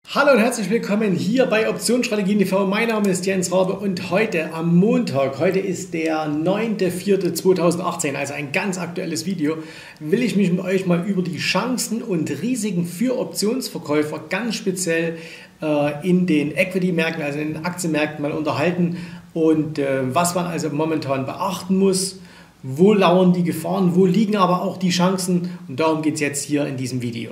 Hallo und herzlich willkommen hier bei Optionsstrategien TV. Mein Name ist Jens Rabe und heute am Montag, heute ist der 9.4.2018, also ein ganz aktuelles Video, will ich mich mit euch mal über die Chancen und Risiken für Optionsverkäufer ganz speziell in den Equity-Märkten, also in den Aktienmärkten mal unterhalten und was man also momentan beachten muss. Wo lauern die Gefahren, wo liegen aber auch die Chancen, und darum geht es jetzt hier in diesem Video.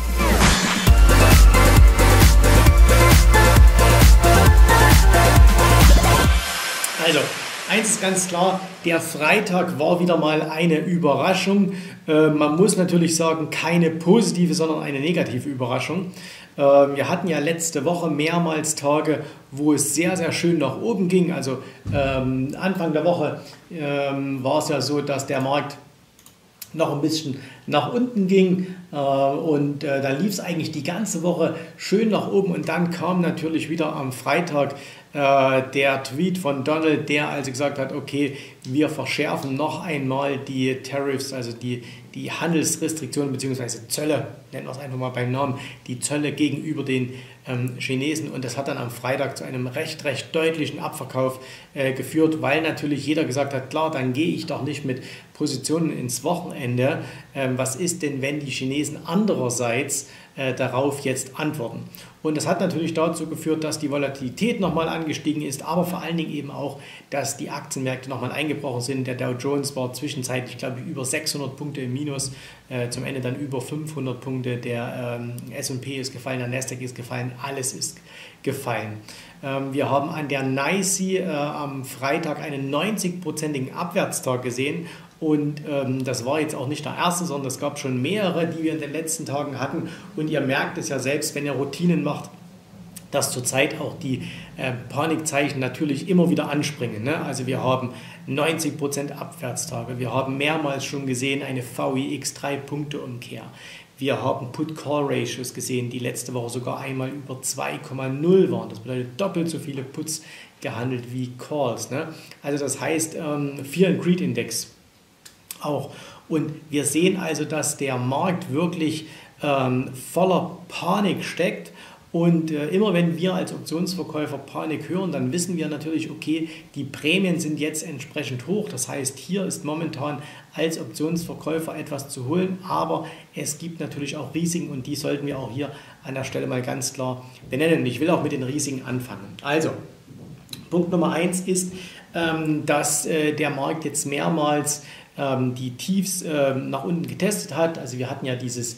Also, eins ist ganz klar, der Freitag war wieder mal eine Überraschung. Man muss natürlich sagen, keine positive, sondern eine negative Überraschung. Wir hatten ja letzte Woche mehrmals Tage, wo es sehr, sehr schön nach oben ging. Also Anfang der Woche war es ja so, dass der Markt noch ein bisschen nach unten ging und da lief es eigentlich die ganze Woche schön nach oben und dann kam natürlich wieder am Freitag der Tweet von Donald, der also gesagt hat, okay, wir verschärfen noch einmal die Tariffs, also die Handelsrestriktionen bzw. Zölle, nennen wir es einfach mal beim Namen, die Zölle gegenüber den Chinesen, und das hat dann am Freitag zu einem recht deutlichen Abverkauf geführt, weil natürlich jeder gesagt hat, klar, dann gehe ich doch nicht mit Positionen ins Wochenende. Was ist denn, wenn die Chinesen andererseits darauf jetzt antworten? Und das hat natürlich dazu geführt, dass die Volatilität nochmal angestiegen ist, aber vor allen Dingen eben auch, dass die Aktienmärkte nochmal eingebrochen sind. Der Dow Jones war zwischenzeitlich, glaube ich, über 600 Punkte im Minus, zum Ende dann über 500 Punkte. Der S&P ist gefallen, der Nasdaq ist gefallen, alles ist gefallen. Wir haben an der NYSE am Freitag einen 90-prozentigen Abwärtstag gesehen. Und das war jetzt auch nicht der erste, sondern es gab schon mehrere, die wir in den letzten Tagen hatten. Und ihr merkt es ja selbst, wenn ihr Routinen macht, dass zurzeit auch die Panikzeichen natürlich immer wieder anspringen. Ne? Also wir haben 90% Abwärtstage. Wir haben mehrmals schon gesehen eine VIX 3-Punkte-Umkehr. Wir haben Put-Call-Ratios gesehen, die letzte Woche sogar einmal über 2,0 waren. Das bedeutet doppelt so viele Puts gehandelt wie Calls. Ne? Also das heißt Fear and Greed Index auch. Und wir sehen also, dass der Markt wirklich voller Panik steckt. Und immer wenn wir als Optionsverkäufer Panik hören, dann wissen wir natürlich, okay, die Prämien sind jetzt entsprechend hoch. Das heißt, hier ist momentan als Optionsverkäufer etwas zu holen. Aber es gibt natürlich auch Risiken und die sollten wir auch hier an der Stelle mal ganz klar benennen. Und ich will auch mit den Risiken anfangen. Also, Punkt Nummer 1 ist, dass der Markt jetzt mehrmals die Tiefs nach unten getestet hat. Also wir hatten ja dieses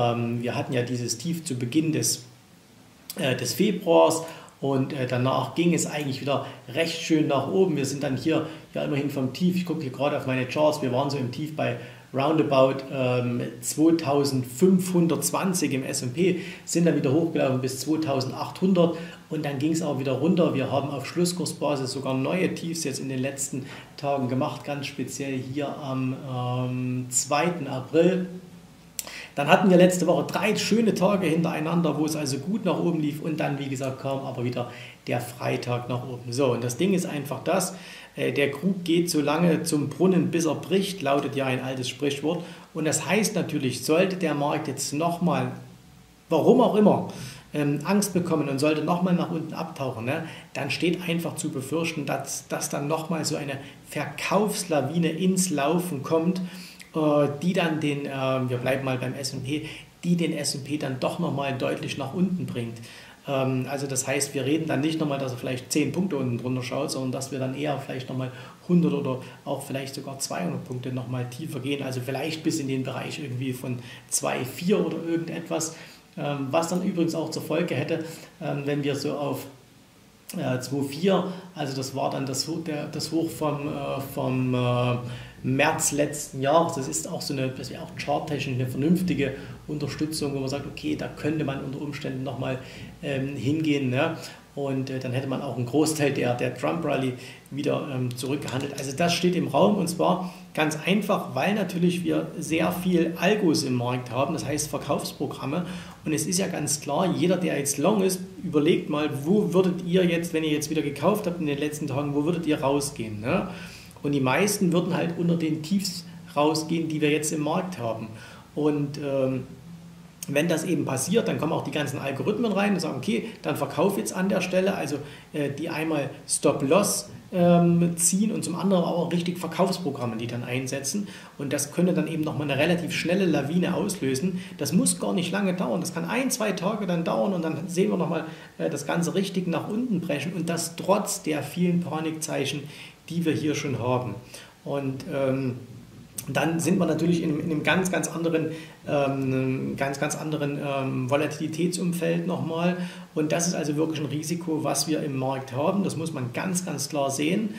Tief zu Beginn des Februars und danach ging es eigentlich wieder recht schön nach oben. Wir sind dann hier ja immerhin vom Tief, ich gucke hier gerade auf meine Charts, wir waren so im Tief bei roundabout 2520 im S&P, sind dann wieder hochgelaufen bis 2800 und dann ging es auch wieder runter. Wir haben auf Schlusskursbasis sogar neue Tiefs jetzt in den letzten Tagen gemacht, ganz speziell hier am 2. April. Dann hatten wir letzte Woche 3 schöne Tage hintereinander, wo es also gut nach oben lief und dann, wie gesagt, kam aber wieder der Freitag nach oben. So, und das Ding ist einfach das, der Krug geht so lange zum Brunnen, bis er bricht, lautet ja ein altes Sprichwort. Und das heißt natürlich, sollte der Markt jetzt nochmal, warum auch immer, Angst bekommen und sollte nochmal nach unten abtauchen, ne, dann steht einfach zu befürchten, dass dann nochmal so eine Verkaufslawine ins Laufen kommt, die dann wir bleiben mal beim S&P, die den S&P dann doch nochmal deutlich nach unten bringt. Also das heißt, wir reden dann nicht nochmal, dass er vielleicht 10 Punkte unten drunter schaut, sondern dass wir dann eher vielleicht nochmal 100 oder auch vielleicht sogar 200 Punkte nochmal tiefer gehen. Also vielleicht bis in den Bereich irgendwie von 2,4 oder irgendetwas, was dann übrigens auch zur Folge hätte, wenn wir so auf 2,4, also das war dann das Hoch vom März letzten Jahres. Das ist auch das wäre auch charttechnisch eine vernünftige Unterstützung, wo man sagt, okay, da könnte man unter Umständen nochmal hingehen. Ne? Und dann hätte man auch einen Großteil der Trump-Rally wieder zurückgehandelt. Also das steht im Raum und zwar ganz einfach, weil natürlich wir sehr viel Algos im Markt haben, das heißt Verkaufsprogramme. Und es ist ja ganz klar, jeder, der jetzt long ist, überlegt mal, wo würdet ihr jetzt, wenn ihr jetzt wieder gekauft habt in den letzten Tagen, wo würdet ihr rausgehen? Ne? Und die meisten würden halt unter den Tiefs rausgehen, die wir jetzt im Markt haben. Und wenn das eben passiert, dann kommen auch die ganzen Algorithmen rein und sagen, okay, dann verkauf jetzt an der Stelle, also die einmal Stop-Loss ziehen und zum anderen auch richtig Verkaufsprogramme, die dann einsetzen. Und das könnte dann eben nochmal eine relativ schnelle Lawine auslösen. Das muss gar nicht lange dauern. Das kann 1, 2 Tage dann dauern und dann sehen wir nochmal das Ganze richtig nach unten brechen und das trotz der vielen Panikzeichen, die wir hier schon haben. Und dann sind wir natürlich in einem ganz anderen Volatilitätsumfeld nochmal. Und das ist also wirklich ein Risiko, was wir im Markt haben. Das muss man ganz klar sehen.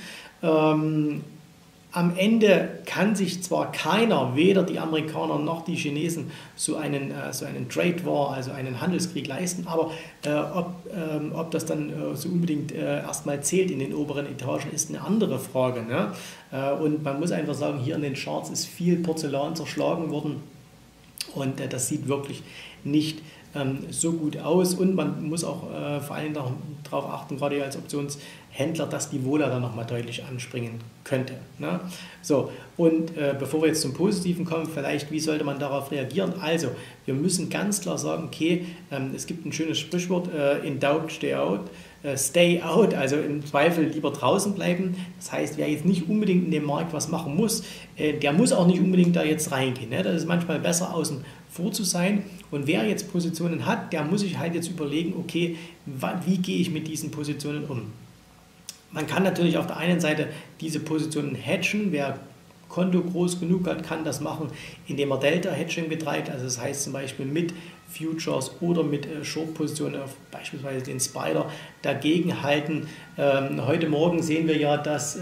Am Ende kann sich zwar keiner, weder die Amerikaner noch die Chinesen, so einen Trade War, also einen Handelskrieg leisten, aber ob das dann so unbedingt erstmal zählt in den oberen Etagen, ist eine andere Frage. Ne? Und man muss einfach sagen, hier in den Charts ist viel Porzellan zerschlagen worden und das sieht wirklich nicht so gut aus und man muss auch vor allem darauf achten, gerade als Optionshändler, dass die Vola dann nochmal deutlich anspringen könnte. Ne? So, und bevor wir jetzt zum Positiven kommen, vielleicht, wie sollte man darauf reagieren? Also, wir müssen ganz klar sagen, okay, es gibt ein schönes Sprichwort, in doubt, stay out, also im Zweifel lieber draußen bleiben. Das heißt, wer jetzt nicht unbedingt in dem Markt was machen muss, der muss auch nicht unbedingt da jetzt reingehen. Ne? Das ist manchmal besser, außen vor zu sein. Und wer jetzt Positionen hat, der muss sich halt jetzt überlegen, okay, wie gehe ich mit diesen Positionen um? Man kann natürlich auf der einen Seite diese Positionen hedgen. Wer Konto groß genug hat, kann das machen, indem er Delta-Hedging betreibt. Also das heißt zum Beispiel mit Futures oder mit Short-Positionen auf beispielsweise den Spider dagegen halten. Heute Morgen sehen wir ja, dass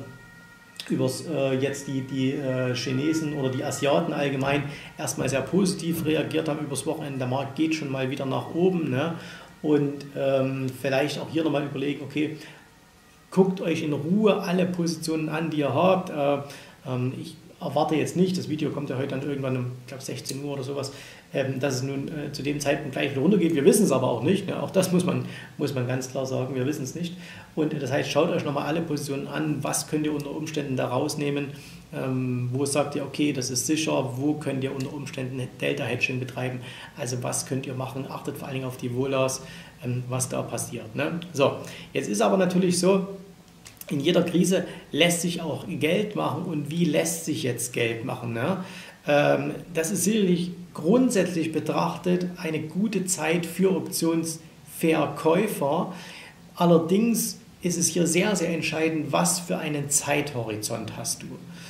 jetzt die Chinesen oder die Asiaten allgemein erstmal sehr positiv reagiert haben übers Wochenende. Der Markt geht schon mal wieder nach oben. Ne? Und vielleicht auch hier nochmal überlegen, okay, guckt euch in Ruhe alle Positionen an, die ihr habt. Ich erwarte jetzt nicht, das Video kommt ja heute dann irgendwann um, ich glaube 16 Uhr oder sowas, dass es nun zu dem Zeitpunkt gleich wieder runtergeht. Wir wissen es aber auch nicht. Ne? Auch das muss man ganz klar sagen, wir wissen es nicht. Und das heißt, schaut euch nochmal alle Positionen an, was könnt ihr unter Umständen da rausnehmen, wo sagt ihr, okay, das ist sicher, wo könnt ihr unter Umständen Delta-Hedging betreiben, also was könnt ihr machen, achtet vor allen Dingen auf die Volas, was da passiert. Ne? So, jetzt ist aber natürlich so, in jeder Krise lässt sich auch Geld machen. Und wie lässt sich jetzt Geld machen? Ne? Das ist sicherlich grundsätzlich betrachtet eine gute Zeit für Optionsverkäufer. Allerdings ist es hier sehr entscheidend, was für einen Zeithorizont hast du.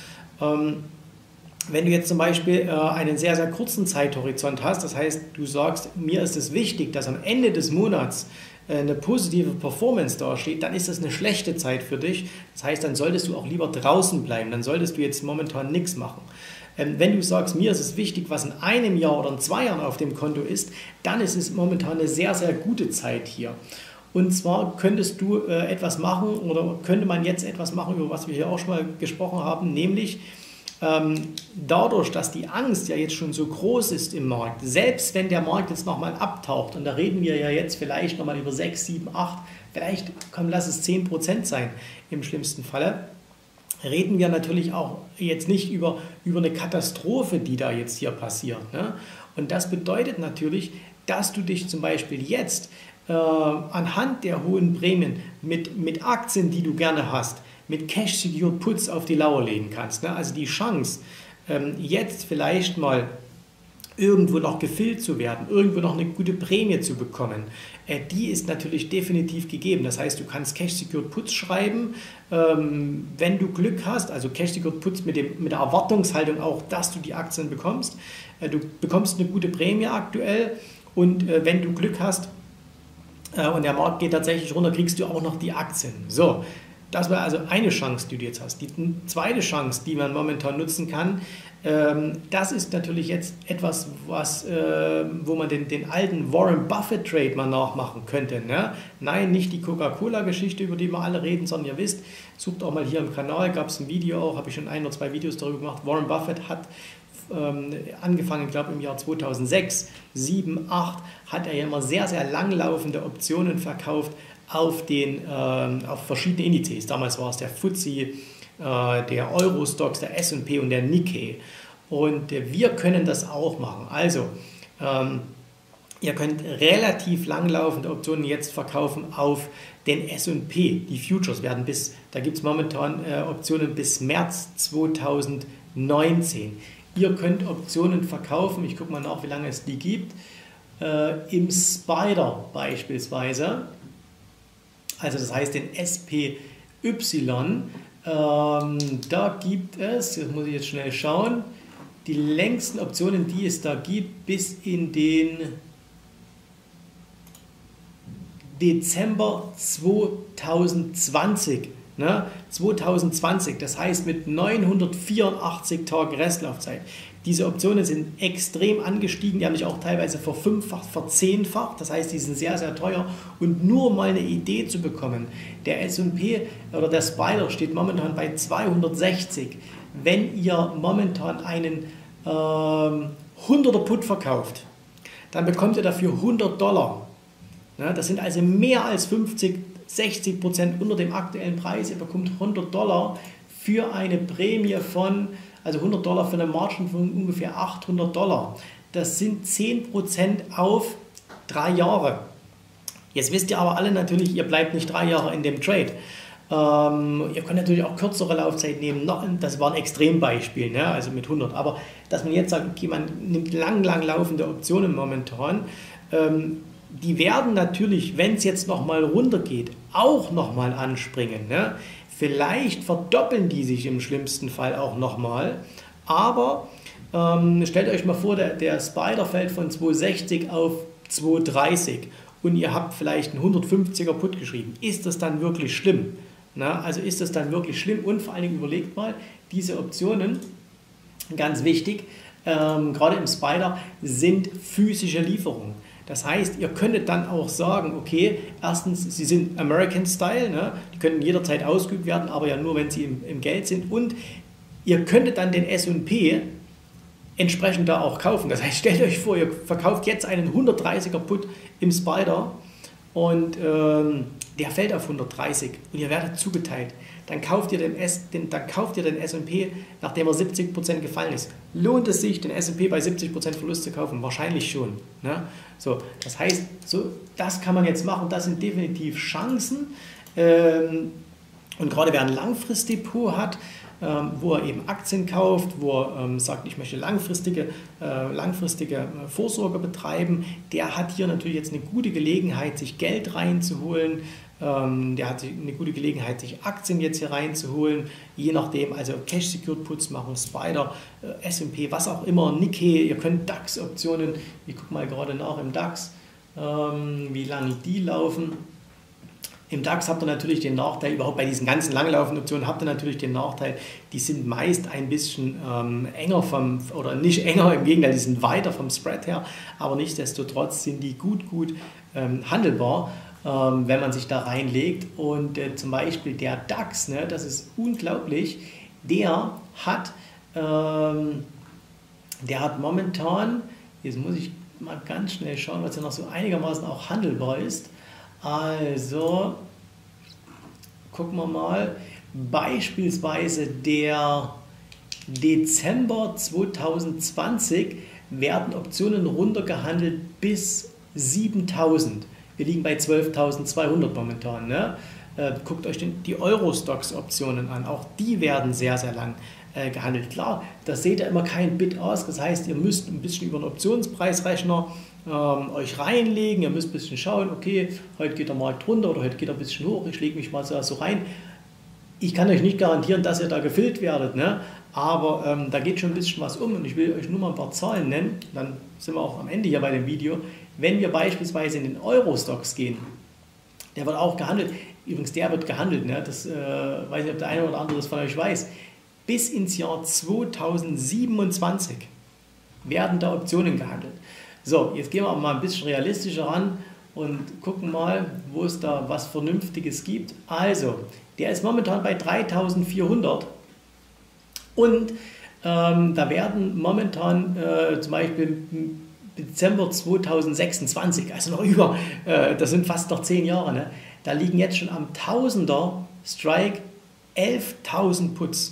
Wenn du jetzt zum Beispiel einen sehr kurzen Zeithorizont hast, das heißt, du sagst, mir ist es wichtig, dass am Ende des Monats eine positive Performance dasteht, dann ist das eine schlechte Zeit für dich. Das heißt, dann solltest du auch lieber draußen bleiben, dann solltest du jetzt momentan nichts machen. Wenn du sagst, mir ist es wichtig, was in einem Jahr oder in 2 Jahren auf dem Konto ist, dann ist es momentan eine sehr gute Zeit hier. Und zwar könntest du etwas machen oder könnte man jetzt etwas machen, über was wir hier auch schon mal gesprochen haben, nämlich dadurch, dass die Angst ja jetzt schon so groß ist im Markt, selbst wenn der Markt jetzt nochmal abtaucht, und da reden wir ja jetzt vielleicht nochmal über 6, 7, 8, vielleicht lass es 10% sein im schlimmsten Falle, reden wir natürlich auch jetzt nicht über eine Katastrophe, die da jetzt hier passiert. Ne? Und das bedeutet natürlich, dass du dich zum Beispiel jetzt anhand der hohen Prämien mit Aktien, die du gerne hast, mit Cash-Secured Puts auf die Lauer legen kannst. Ne? Also die Chance, jetzt vielleicht mal irgendwo noch gefüllt zu werden, irgendwo noch eine gute Prämie zu bekommen, die ist natürlich definitiv gegeben. Das heißt, du kannst Cash-Secured Puts schreiben, wenn du Glück hast, also Cash-Secured Puts mit der Erwartungshaltung auch, dass du die Aktien bekommst. Du bekommst eine gute Prämie aktuell und wenn du Glück hast und der Markt geht tatsächlich runter, kriegst du auch noch die Aktien. So. Das wäre also eine Chance, die du jetzt hast. Die zweite Chance, die man momentan nutzen kann, das ist natürlich jetzt etwas, wo man den alten Warren Buffett Trade mal nachmachen könnte. Ne? Nein, nicht die Coca-Cola-Geschichte, über die wir alle reden, sondern ihr wisst, sucht auch mal hier im Kanal, gab es ein Video auch, habe ich schon 1 oder 2 Videos darüber gemacht. Warren Buffett hat angefangen, ich glaube im Jahr 2006, 7, 8, hat er ja immer sehr langlaufende Optionen verkauft auf verschiedene Indizes. Damals war es der FTSE, der Eurostoxx, der S&P und der Nikkei. Und wir können das auch machen. Also, Ihr könnt relativ langlaufende Optionen jetzt verkaufen auf den S&P. Die Futures werden da gibt es momentan Optionen bis März 2019. Ihr könnt Optionen verkaufen, ich gucke mal nach, wie lange es die gibt, im Spider beispielsweise, also das heißt den SPY, da gibt es, das muss ich jetzt schnell schauen, die längsten Optionen, die es da gibt, bis in den Dezember 2020. Ne? 2020, das heißt mit 984 Tagen Restlaufzeit. Diese Optionen sind extrem angestiegen, die haben sich auch teilweise verfünffacht, verzehnfacht, das heißt, die sind sehr, sehr teuer. Und nur mal eine Idee zu bekommen, der S&P oder der Spider steht momentan bei 260. Wenn ihr momentan einen 100er Put verkauft, dann bekommt ihr dafür $100. Ja, das sind also mehr als 50-60% unter dem aktuellen Preis. Ihr bekommt $100 für eine Prämie von, also $100 für eine Margin von ungefähr $800. Das sind 10% auf 3 Jahre. Jetzt wisst ihr aber alle natürlich, ihr bleibt nicht 3 Jahre in dem Trade. Ihr könnt natürlich auch kürzere Laufzeit nehmen, das war ein Extrembeispiel, ne? Also mit 100, aber dass man jetzt sagt, okay, man nimmt lang laufende Optionen momentan, die werden natürlich, wenn es jetzt nochmal runtergeht, auch nochmal anspringen, ne? Vielleicht verdoppeln die sich im schlimmsten Fall auch nochmal, aber stellt euch mal vor, der Spider fällt von 260 auf 230 und ihr habt vielleicht einen 150er Put geschrieben. Ist das dann wirklich schlimm? Na, also ist das dann wirklich schlimm? Und vor allen Dingen überlegt mal, diese Optionen, ganz wichtig, gerade im Spider, sind physische Lieferungen. Das heißt, ihr könntet dann auch sagen, okay, erstens, sie sind American Style, ne? Die können jederzeit ausgeübt werden, aber ja nur, wenn sie im Geld sind. Und ihr könntet dann den S&P entsprechend da auch kaufen. Das heißt, stellt euch vor, ihr verkauft jetzt einen 130er Put im Spider und der fällt auf 130 und ihr werdet zugeteilt. Dann kauft ihr den S&P, nachdem er 70% gefallen ist. Lohnt es sich, den S&P bei 70% Verlust zu kaufen? Wahrscheinlich schon. Ne? So, das heißt, das kann man jetzt machen. Das sind definitiv Chancen. Und gerade wer ein Langfristdepot hat, wo er eben Aktien kauft, wo er sagt, ich möchte langfristige Vorsorge betreiben, der hat hier natürlich jetzt eine gute Gelegenheit, sich Geld reinzuholen. Der hat eine gute Gelegenheit, sich Aktien jetzt hier reinzuholen, je nachdem, also Cash-Secured Puts machen, Spider, S&P, was auch immer, Nikkei, ihr könnt DAX-Optionen, ich gucke mal gerade nach im DAX, wie lange die laufen. Im DAX habt ihr natürlich den Nachteil, überhaupt bei diesen ganzen langlaufenden Optionen habt ihr natürlich den Nachteil, die sind meist ein bisschen enger oder nicht enger, im Gegenteil, die sind weiter vom Spread her, aber nichtsdestotrotz sind die gut handelbar, wenn man sich da reinlegt. Und zum Beispiel der DAX, ne, das ist unglaublich, der hat momentan, jetzt muss ich mal ganz schnell schauen, was ja noch so einigermaßen auch handelbar ist. Also, gucken wir mal, beispielsweise der Dezember 2020 werden Optionen runtergehandelt bis 7.000. Wir liegen bei 12.200 momentan. Ne? Guckt euch die Euro-Stocks-Optionen an, auch die werden sehr lang gehandelt. Klar, da seht ihr immer kein Bid-Ask, das heißt, ihr müsst ein bisschen über einen Optionspreisrechner euch reinlegen, ihr müsst ein bisschen schauen, okay, heute geht der Markt runter oder heute geht er ein bisschen hoch, ich lege mich mal so rein. Ich kann euch nicht garantieren, dass ihr da gefüllt werdet, ne? Aber da geht schon ein bisschen was um und ich will euch nur mal ein paar Zahlen nennen, dann sind wir auch am Ende hier bei dem Video. Wenn wir beispielsweise in den Euro-Stocks gehen, der wird auch gehandelt, übrigens der wird gehandelt, ne? Das weiß nicht, ob der eine oder andere das von euch weiß, bis ins Jahr 2027 werden da Optionen gehandelt. So, jetzt gehen wir mal ein bisschen realistischer ran und gucken mal, wo es da was Vernünftiges gibt. Also, der ist momentan bei 3.400 und da werden momentan zum Beispiel Dezember 2026, also noch das sind fast noch 10 Jahre, ne? Da liegen jetzt schon am 1000er Strike 11.000 Puts.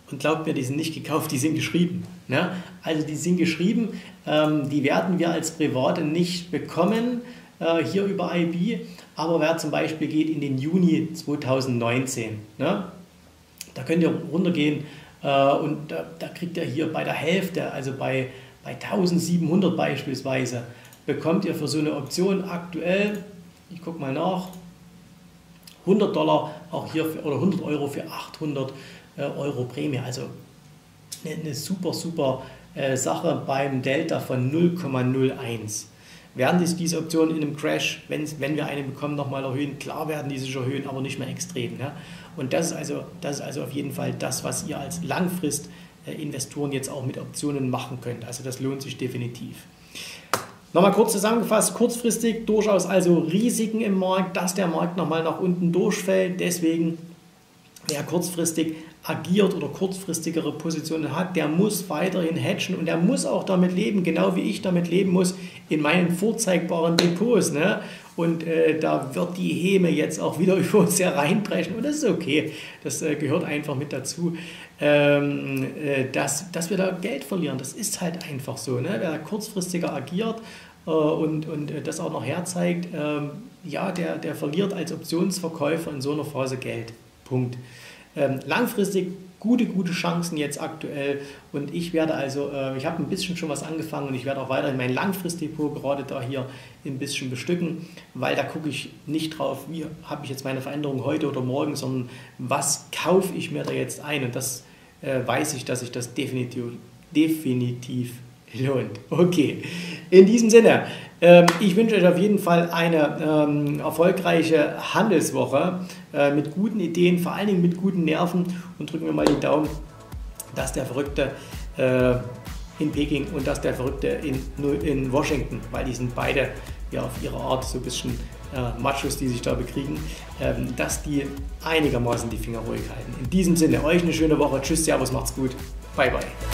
Und glaubt mir, die sind nicht gekauft, die sind geschrieben. Ne? Also die sind geschrieben, die werden wir als Private nicht bekommen hier über IB, aber wer zum Beispiel geht in den Juni 2019, ne? Da könnt ihr runtergehen und da kriegt ihr hier bei der Hälfte, also bei 1700 beispielsweise, bekommt ihr für so eine Option aktuell, ich gucke mal nach, $100 auch hier oder 100 Euro für 800 Euro Prämie. Also eine super Sache beim Delta von 0,01. Werden diese Optionen in einem Crash, wenn wir eine bekommen, nochmal erhöhen? Klar werden die sich erhöhen, aber nicht mehr extrem. Ne? Und das ist also auf jeden Fall das, was ihr als Langfrist-Investoren jetzt auch mit Optionen machen könnt. Also das lohnt sich definitiv. Nochmal kurz zusammengefasst, kurzfristig durchaus also Risiken im Markt, dass der Markt nochmal nach unten durchfällt. Deswegen, wer kurzfristig agiert oder kurzfristigere Positionen hat, der muss weiterhin hedgen und der muss auch damit leben, genau wie ich damit leben muss in meinen vorzeigbaren Depots. Ne? Und da wird die Häme jetzt auch wieder über uns hereinbrechen und das ist okay, das gehört einfach mit dazu, dass wir da Geld verlieren. Das ist halt einfach so. Ne? Wer kurzfristiger agiert und das auch noch herzeigt, ja, der verliert als Optionsverkäufer in so einer Phase Geld. Punkt. Langfristig gute Chancen jetzt aktuell und ich werde also, ich habe ein bisschen schon was angefangen und ich werde auch weiterhin mein Langfristdepot gerade da hier ein bisschen bestücken, weil da gucke ich nicht drauf, wie habe ich jetzt meine Veränderung heute oder morgen, sondern was kaufe ich mir da jetzt ein und das weiß ich, dass sich das definitiv lohnt. Okay, in diesem Sinne, ich wünsche euch auf jeden Fall eine erfolgreiche Handelswoche mit guten Ideen, vor allen Dingen mit guten Nerven und drücken wir mal die Daumen, dass der Verrückte in Peking und dass der Verrückte in Washington, weil die sind beide ja auf ihre Art so ein bisschen Machos, die sich da bekriegen, dass die einigermaßen die Finger ruhig halten. In diesem Sinne, euch eine schöne Woche. Tschüss, Servus, macht's gut. Bye, bye.